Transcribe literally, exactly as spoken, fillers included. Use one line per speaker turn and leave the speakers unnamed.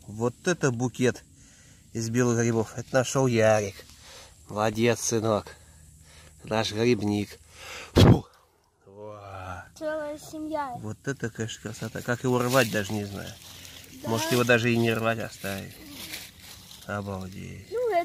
Вот это букет из белых грибов. Это нашел Ярик. Молодец, сынок. Наш грибник. Фу.
Целая семья.
Вот это, конечно, красота. Как его рвать, даже не знаю.
Да.
Может, его даже и не рвать, оставить. Обалдеть.
Ну,